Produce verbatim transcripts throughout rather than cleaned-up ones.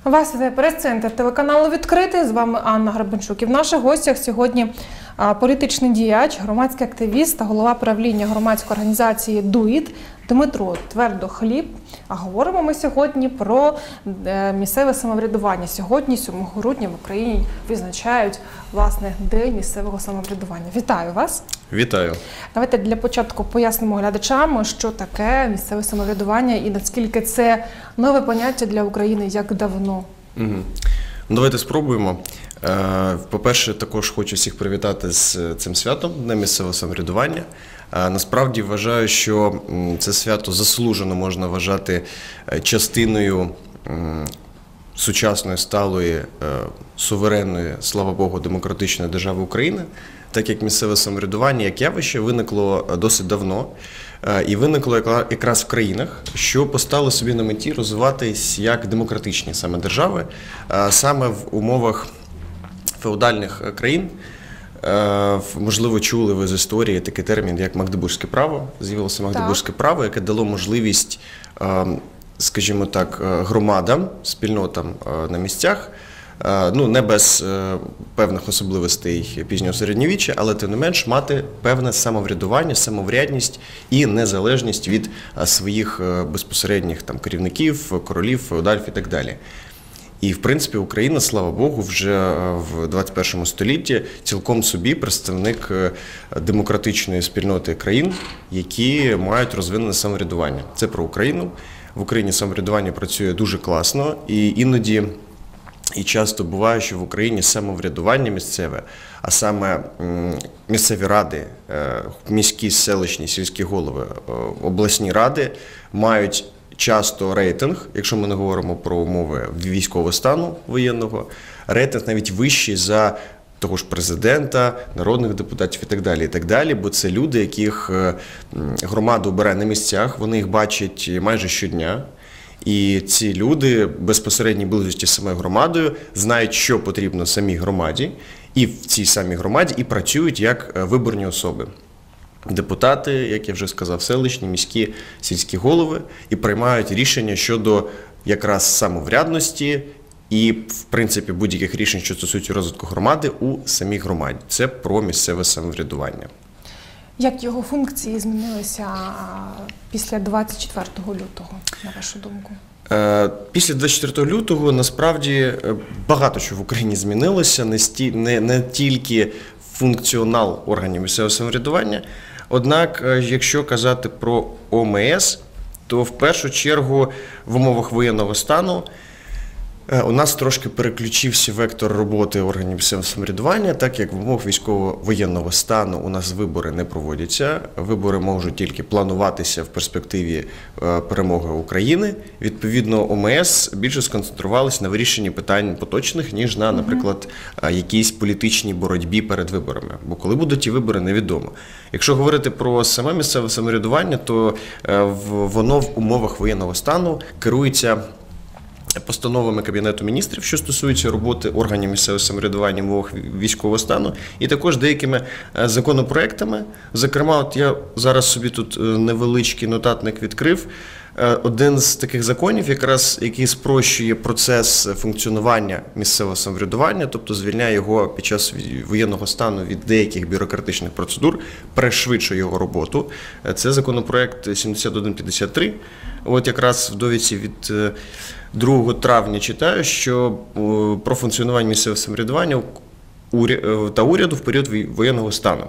Вас вітає прес-центр телеканалу «Відкритий». З вами Анна Гребенчук. І в наших гостях сьогодні політичний діяч, громадський активіст та голова правління громадської організації «ДУІТ» Дмитро Твердохліб. А говоримо ми сьогодні про місцеве самоврядування. Сьогодні, сьомого грудня, в Україні відзначають, власне, День місцевого самоврядування. Вітаю вас! Вітаю! Давайте для початку пояснимо глядачам, що таке місцеве самоврядування і наскільки це нове поняття для України, як давно. Угу. Ну, давайте спробуємо. По-перше, також хочу всіх привітати з цим святом, Днем місцевого самоврядування. Насправді вважаю, що це свято заслужено можна вважати частиною сучасної, сталої, суверенної, слава Богу, демократичної держави України, так як місцеве самоврядування, як явище, виникло досить давно. І виникло якраз в країнах, що поставили собі на меті розвиватись як демократичні саме держави, саме в умовах феодальних країн. Можливо, чули ви з історії такий термін, як Магдебурзьке право. З'явилося Магдебурзьке право, яке дало можливість, скажімо так, громадам, спільнотам на місцях, ну, не без певних особливостей пізнього середньовіччя, але тим не менш мати певне самоврядування, самоврядність і незалежність від своїх безпосередніх там керівників, королів, феодалів і так далі. І, в принципі, Україна, слава Богу, вже в двадцять першому столітті цілком собі представник демократичної спільноти країн, які мають розвинене самоврядування. Це про Україну. В Україні самоврядування працює дуже класно, і іноді і часто буває, що в Україні самоврядування місцеве, а саме місцеві ради, міські, селищні, сільські голови, обласні ради мають часто рейтинг, якщо ми не говоримо про умови військового стану воєнного, рейтинг навіть вищий за того ж президента, народних депутатів і так далі, і так далі, бо це люди, яких громада обирає на місцях, вони їх бачать майже щодня. І ці люди в безпосередній близості з самою громадою знають, що потрібно самій громаді, і в цій самій громаді і працюють як виборні особи. Депутати, як я вже сказав, селищні, міські, сільські голови, і приймають рішення щодо якраз самоврядності і, в принципі, будь-яких рішень, що стосуються розвитку громади у самій громаді. Це про місцеве самоврядування. Як його функції змінилися після двадцять четвертого лютого, на вашу думку? Після двадцять четвертого лютого, насправді, багато що в Україні змінилося, не, сті, не, не тільки функціонал органів місцевого самоврядування. Однак, якщо казати про О М С, то в першу чергу в умовах воєнного стану у нас трошки переключився вектор роботи органів місцевого самоврядування, так як в умовах військово-воєнного стану у нас вибори не проводяться, вибори можуть тільки плануватися в перспективі перемоги України. Відповідно, О М С більше сконцентрувалися на вирішенні питань поточних, ніж на, наприклад, якійсь політичній боротьбі перед виборами. Бо коли будуть ті вибори, невідомо. Якщо говорити про саме місцеве самоврядування, то воно в умовах воєнного стану керується постановами Кабінету міністрів, що стосуються роботи органів місцевого самоврядування в умовах військового стану, і також деякими законопроектами. Зокрема, от я зараз собі тут невеличкий нотатник відкрив. Один з таких законів, якраз який спрощує процес функціонування місцевого самоврядування, тобто звільняє його під час воєнного стану від деяких бюрократичних процедур, пришвидшує його роботу. Це законопроект сімдесят один п'ятдесят три. От якраз в довідці від другого травня читаю, що про функціонування місцевого самоврядування та уряду в період воєнного стану.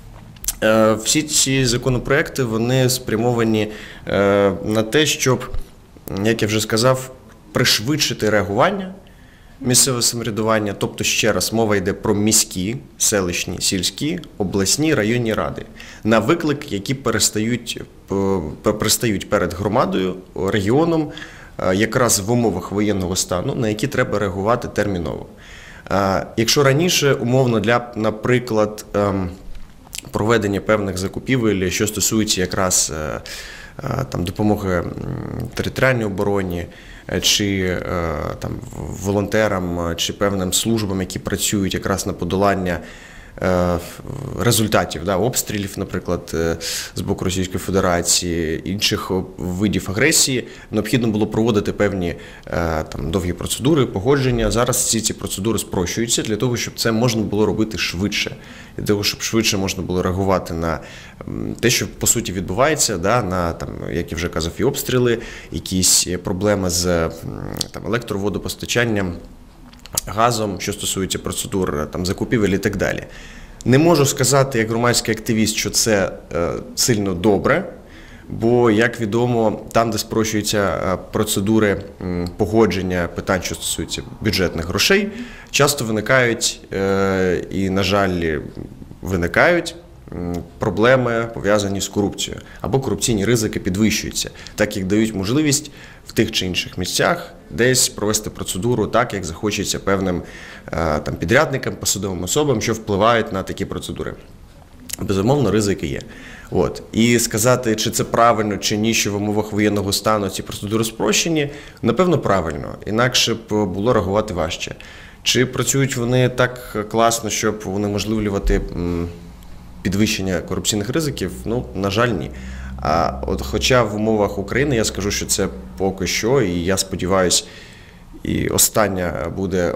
Всі ці законопроекти, вони спрямовані на те, щоб, як я вже сказав, пришвидшити реагування місцевого самоврядування, тобто, ще раз, мова йде про міські, селищні, сільські, обласні, районні ради, на виклик, які перестають, пристають перед громадою, регіоном, якраз в умовах воєнного стану, на які треба реагувати терміново. Якщо раніше, умовно, для, наприклад, проведення певних закупівель, що стосується якраз там, допомоги територіальній обороні, чи там, волонтерам, чи певним службам, які працюють якраз на подолання результатів, да, обстрілів, наприклад, з боку Російської Федерації, інших видів агресії, необхідно було проводити певні там, довгі процедури, погодження. Зараз всі ці процедури спрощуються для того, щоб це можна було робити швидше. Для того, щоб швидше можна було реагувати на те, що по суті відбувається, да, на, там, як я вже казав, і обстріли, якісь проблеми з там, електроводопостачанням, газом, що стосується процедур там, закупівель і так далі. Не можу сказати, як громадський активіст, що це е, сильно добре, бо, як відомо, там, де спрощуються процедури м, погодження питань, що стосуються бюджетних грошей, часто виникають е, і, на жаль, виникають м, проблеми, пов'язані з корупцією, або корупційні ризики підвищуються, так як дають можливість в тих чи інших місцях десь провести процедуру так, як захочеться певним там, підрядникам, посадовим особам, що впливають на такі процедури. Безумовно, ризики є. От. І сказати, чи це правильно, чи ні, що в умовах воєнного стану ці процедури спрощені, напевно, правильно. Інакше б було реагувати важче. Чи працюють вони так класно, щоб унеможливлювати підвищення корупційних ризиків? Ну, на жаль, ні. А от хоча в умовах України я скажу, що це поки що, і я сподіваюся, і остання буде,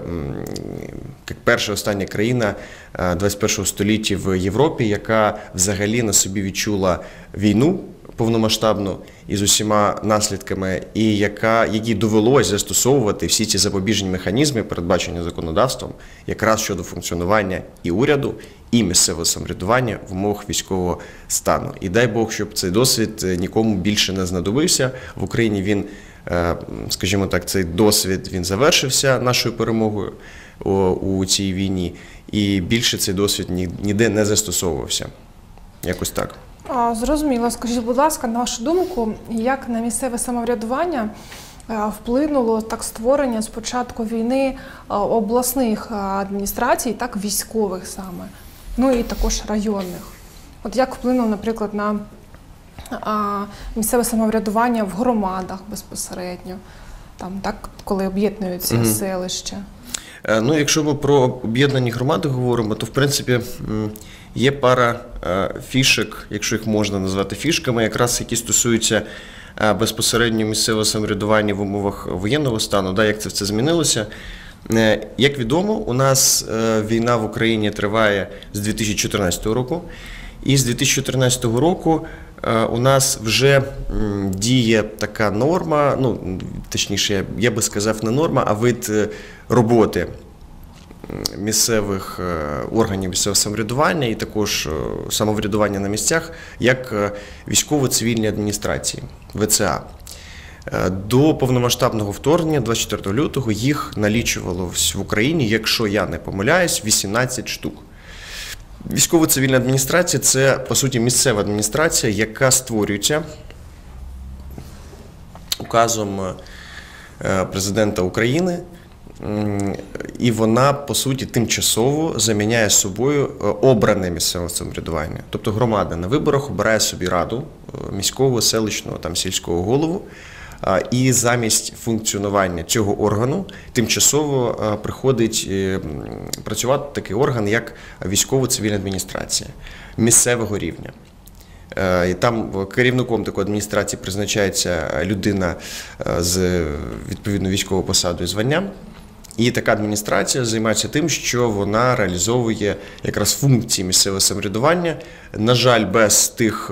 як перша остання країна двадцять першого століття в Європі, яка взагалі на собі відчула війну повномасштабну із усіма наслідками, і яка, якій довелось застосовувати всі ці запобіжні механізми, передбачені законодавством, якраз щодо функціонування і уряду, і місцевого самоврядування в умовах військового стану. І дай Бог, щоб цей досвід нікому більше не знадобився. В Україні він, скажімо так, цей досвід він завершився нашою перемогою у цій війні, і більше цей досвід ніде не застосовувався. Якось так. Зрозуміло. Скажіть, будь ласка, на вашу думку, як на місцеве самоврядування вплинуло так створення з початку війни обласних адміністрацій, так військових саме, ну і також районних? От як вплинуло, наприклад, на а, місцеве самоврядування в громадах безпосередньо, там, так, коли об'єднуються mm-hmm. селища? Ну, якщо ми про об'єднані громади говоримо, то, в принципі, є пара фішек, якщо їх можна назвати фішками, якраз які стосуються безпосередньо місцевого самоврядування в умовах воєнного стану, да, як це все змінилося. Як відомо, у нас війна в Україні триває з дві тисячі чотирнадцятого року, і з дві тисячі чотирнадцятого року у нас вже діє така норма, ну, точніше, я би сказав, не норма, а вид роботи місцевих органів місцевого самоврядування і також самоврядування на місцях, як військово-цивільні адміністрації, ве це а. До повномасштабного вторгнення, двадцять четвертого лютого, їх налічувалось в Україні, якщо я не помиляюсь, вісімнадцять штук. Військово-цивільна адміністрація – це, по суті, місцева адміністрація, яка створюється указом президента України, і вона, по суті, тимчасово заміняє собою обране місцеве самоврядування. Тобто громада на виборах обирає собі раду, міського, селищного, там, сільського голову, і замість функціонування цього органу тимчасово приходить працювати такий орган, як військово-цивільна адміністрація місцевого рівня. І там керівником такої адміністрації призначається людина з відповідно військовою посадою і званням. І така адміністрація займається тим, що вона реалізовує якраз функції місцевого самоврядування, на жаль, без тих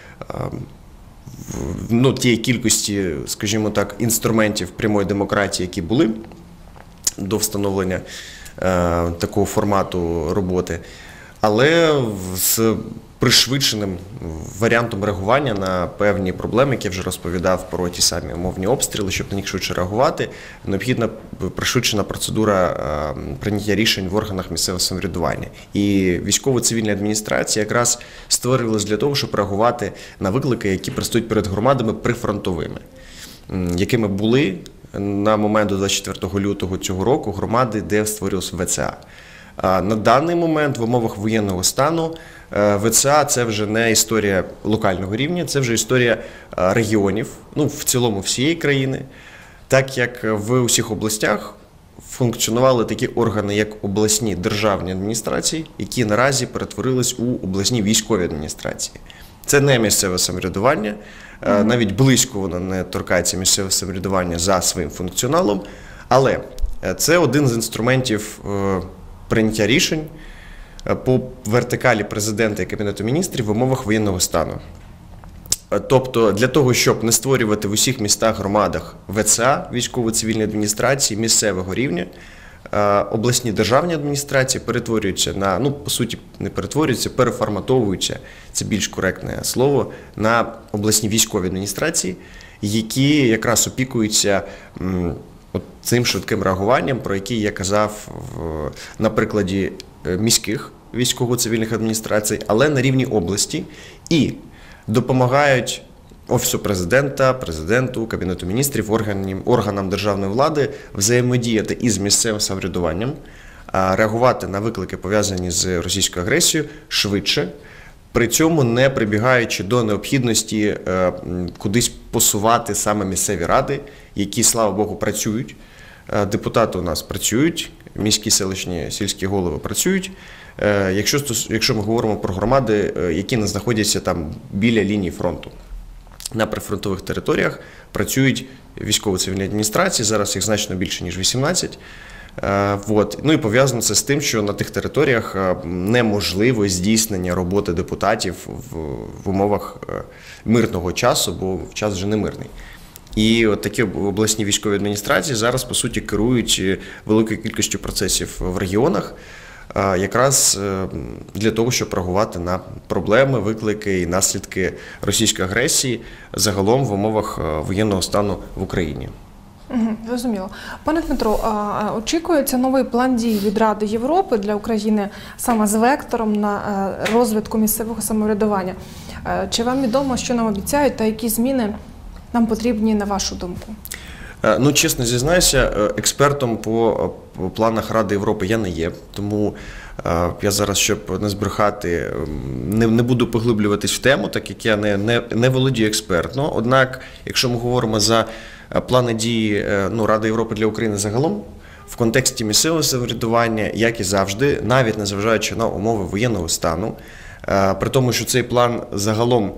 ну, тієї кількості, скажімо так, інструментів прямої демократії, які були до встановлення е, такого формату роботи, але з пришвидшеним варіантом реагування на певні проблеми, які я вже розповідав про ті самі умовні обстріли, щоб на них швидше реагувати, необхідна пришвидшена процедура е, прийняття рішень в органах місцевого самоврядування. І військово-цивільна адміністрація якраз створювалась для того, щоб реагувати на виклики, які предстоять перед громадами прифронтовими, якими були на момент до двадцять четвертого лютого цього року громади, де створювався ве це а. А на даний момент в умовах воєнного стану ве це а – це вже не історія локального рівня, це вже історія регіонів, ну, в цілому всієї країни, так як в усіх областях функціонували такі органи, як обласні державні адміністрації, які наразі перетворились у обласні військові адміністрації. Це не місцеве самоврядування, mm-hmm. навіть близько воно не торкається місцевого самоврядування за своїм функціоналом, але це один з інструментів прийняття рішень по вертикалі президента і Кабінету міністрів в умовах воєнного стану. Тобто для того, щоб не створювати в усіх містах, громадах ВЦА, військово-цивільні адміністрації, місцевого рівня, обласні державні адміністрації перетворюються на, ну, по суті, не перетворюються, переформатовуються, це більш коректне слово, на обласні військові адміністрації, які якраз опікуються м, от цим швидким реагуванням, про який я казав в, на прикладі міських військово-цивільних адміністрацій, але на рівні області, і допомагають Офісу президента, президенту, Кабінету міністрів, органам, органам державної влади взаємодіяти із місцевим самоврядуванням, реагувати на виклики, пов'язані з російською агресією, швидше, при цьому не прибігаючи до необхідності кудись посувати саме місцеві ради, які, слава Богу, працюють. Депутати у нас працюють, міські, селищні, сільські голови працюють. Якщо, якщо ми говоримо про громади, які не знаходяться там біля лінії фронту. На прифронтових територіях працюють військово-цивільні адміністрації, зараз їх значно більше, ніж вісімнадцять. Вот. Ну і пов'язано це з тим, що на тих територіях неможливо здійснення роботи депутатів в, в умовах мирного часу, бо час вже не мирний. І от такі обласні військові адміністрації зараз, по суті, керують великою кількістю процесів в регіонах, якраз для того, щоб реагувати на проблеми, виклики і наслідки російської агресії загалом в умовах воєнного стану в Україні. Зрозуміло. Пане Дмитро, очікується новий план дій від Ради Європи для України саме з вектором на розвитку місцевого самоврядування. Чи вам відомо, що нам обіцяють та які зміни нам потрібні, на вашу думку? Ну, чесно зізнаюся, експертом по планах Ради Європи я не є, тому я зараз, щоб не збрехати, не, не буду поглиблюватись в тему, так як я не, не, не володію експертно. Однак, якщо ми говоримо за плани дії, ну, Ради Європи для України загалом, в контексті місцевого самоврядування, як і завжди, навіть незважаючи на умови воєнного стану, при тому, що цей план загалом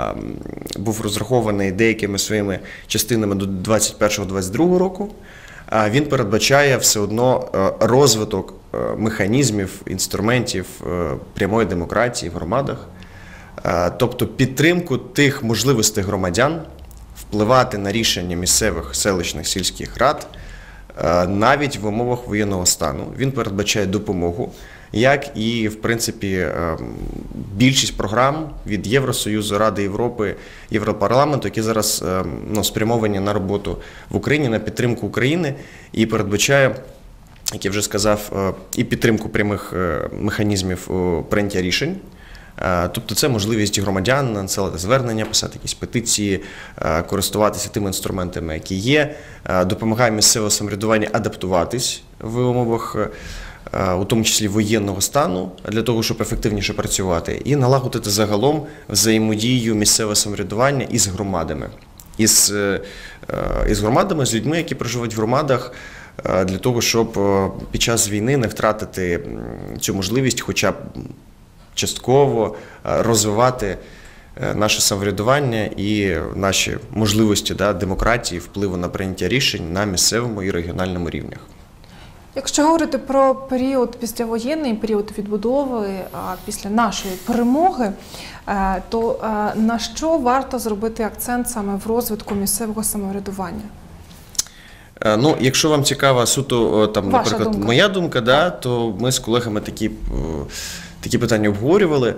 був розрахований деякими своїми частинами до двадцять першого - двадцять другого року, він передбачає все одно розвиток механізмів, інструментів прямої демократії в громадах, тобто підтримку тих можливостей громадян впливати на рішення місцевих, селищних, сільських рад навіть в умовах воєнного стану. Він передбачає допомогу, як і, в принципі, більшість програм від Євросоюзу, Ради Європи, Європарламенту, які зараз, ну, спрямовані на роботу в Україні, на підтримку України, і передбачає, як я вже сказав, і підтримку прямих механізмів прийняття рішень. Тобто це можливість громадян надсилати звернення, писати якісь петиції, користуватися тими інструментами, які є, допомагає місцевому самоврядуванню адаптуватись в умовах, у тому числі воєнного стану, для того, щоб ефективніше працювати, і налагодити загалом взаємодію місцевого самоврядування із громадами. Із, із громадами, з людьми, які проживають в громадах, для того, щоб під час війни не втратити цю можливість хоча б частково розвивати наше самоврядування і наші можливості, да, демократії, впливу на прийняття рішень на місцевому і регіональному рівнях. Якщо говорити про період післявоєнний, період відбудови, після нашої перемоги, то на що варто зробити акцент саме в розвитку місцевого самоврядування? Ну, якщо вам цікава суто, там, наприклад, думка. моя думка, да, то ми з колегами такі, такі питання обговорювали.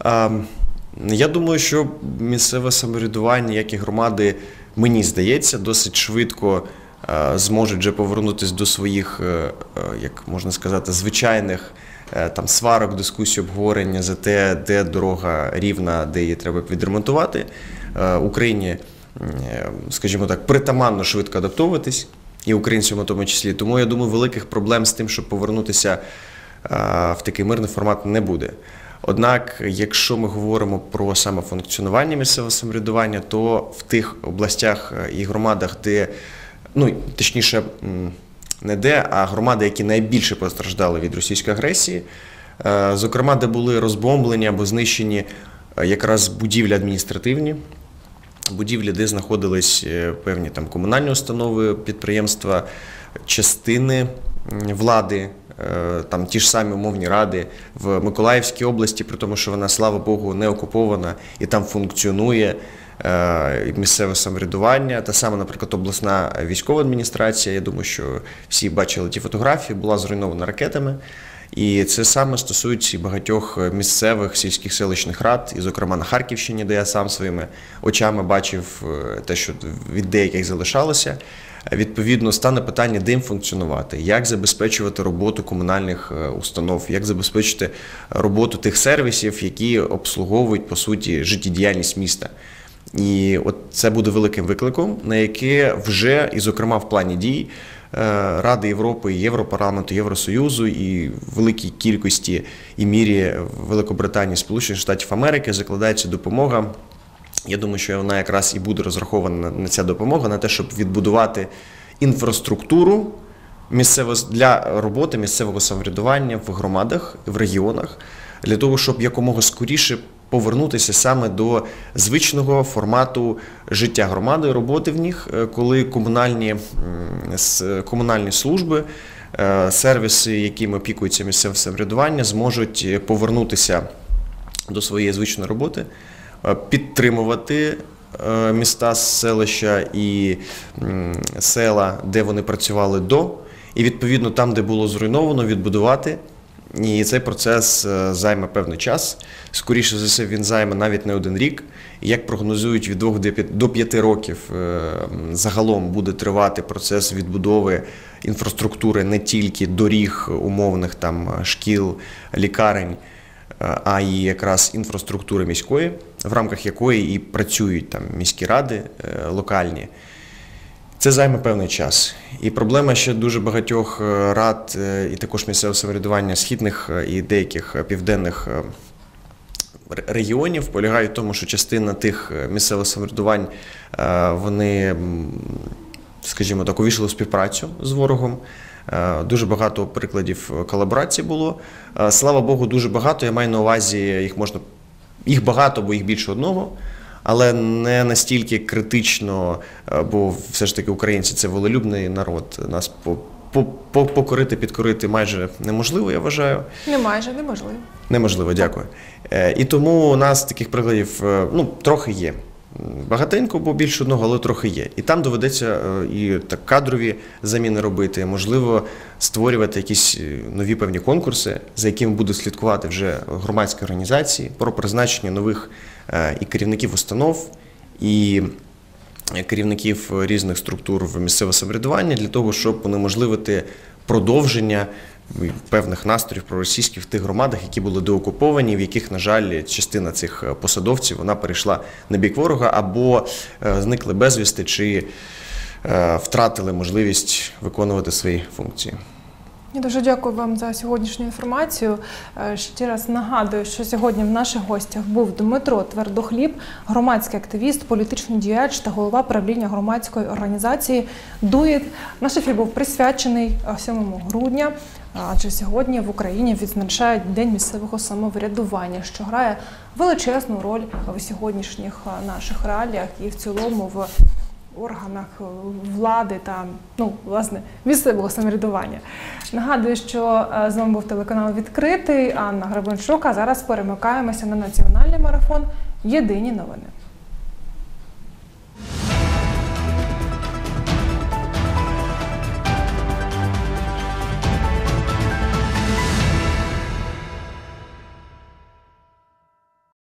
Я думаю, що місцеве самоврядування, як і громади, мені здається, досить швидко зможуть вже повернутися до своїх, як можна сказати, звичайних там сварок, дискусій, обговорення за те, де дорога рівна, де її треба відремонтувати. Україні, скажімо так, притаманно швидко адаптовуватись, і українцям у тому числі. Тому, я думаю, великих проблем з тим, щоб повернутися в такий мирний формат, не буде. Однак, якщо ми говоримо про саме функціонування місцевого самоврядування, то в тих областях і громадах, де, ну, точніше, не де, а громади, які найбільше постраждали від російської агресії. Зокрема, де були розбомблені або знищені якраз будівлі адміністративні, будівлі, де знаходились певні там комунальні установи, підприємства, частини влади, там ті ж самі умовні ради в Миколаївській області, при тому, що вона, слава Богу, не окупована і там функціонує місцеве самоврядування. Та сама, наприклад, обласна військова адміністрація, я думаю, що всі бачили ті фотографії, була зруйнована ракетами. І це саме стосується і багатьох місцевих сільських селищних рад, і, зокрема, на Харківщині, де я сам своїми очами бачив те, що від деяких залишалося. Відповідно, стане питання, де їм функціонувати, як забезпечувати роботу комунальних установ, як забезпечити роботу тих сервісів, які обслуговують, по суті, життєдіяльність міста. І от це буде великим викликом, на яке вже, і, зокрема, в плані дій Ради Європи, Європарламенту, Євросоюзу і в великій кількості і мірі Великобританії, Сполучених Штатів Америки закладається допомога. Я думаю, що вона якраз і буде розрахована на ця допомога, на те, щоб відбудувати інфраструктуру для роботи місцевого самоврядування в громадах, в регіонах, для того, щоб якомога скоріше повернутися саме до звичного формату життя громади, роботи в них, коли комунальні, комунальні служби, сервіси, якими опікується місцеве самоврядування, зможуть повернутися до своєї звичної роботи, підтримувати міста, селища і села, де вони працювали до, і відповідно там, де було зруйновано, відбудувати. І цей процес займе певний час. Скоріше за все, він займе навіть не один рік. Як прогнозують, від двох до п'яти років загалом буде тривати процес відбудови інфраструктури не тільки доріг, умовних там шкіл, лікарень, а й якраз інфраструктури міської, в рамках якої і працюють там міські ради локальні. Це займе певний час. І проблема ще дуже багатьох рад і також місцевого самоврядування східних і деяких південних регіонів полягає в тому, що частина тих місцевих самоврядувань, вони, скажімо так, увійшли в співпрацю з ворогом. Дуже багато прикладів колаборації було. Слава Богу, дуже багато. Я маю на увазі, їх можна, їх багато, бо їх більше одного. Але не настільки критично, бо все ж таки українці – це волелюбний народ. Нас покорити, підкорити майже неможливо, я вважаю. Не майже, неможливо. Неможливо, дякую. І тому у нас таких прикладів, ну, трохи є. Багатенько, бо більше одного, але трохи є. І там доведеться і так кадрові заміни робити, можливо, створювати якісь нові певні конкурси, за якими будуть слідкувати вже громадські організації, про призначення нових і керівників установ, і керівників різних структур в місцеве самоврядування, для того, щоб унеможливити продовження певних настроїв проросійських в тих громадах, які були деокуповані, в яких, на жаль, частина цих посадовців вона перейшла на бік ворога або зникли безвісти, чи втратили можливість виконувати свої функції. Я дуже дякую вам за сьогоднішню інформацію. Ще раз нагадую, що сьогодні в наших гостях був Дмитро Твердохліб, громадський активіст, політичний діяч та голова правління громадської організації «Дуїт». Наш ефір був присвячений сьомому грудня, адже сьогодні в Україні відзначають День місцевого самоврядування, що грає величезну роль в сьогоднішніх наших реаліях і в цілому в органах влади та, ну, власне, місцевого самоврядування. Нагадую, що з вами був телеканал «Відкритий», Анна Гребенчук, а зараз перемикаємося на національний марафон «Єдині новини».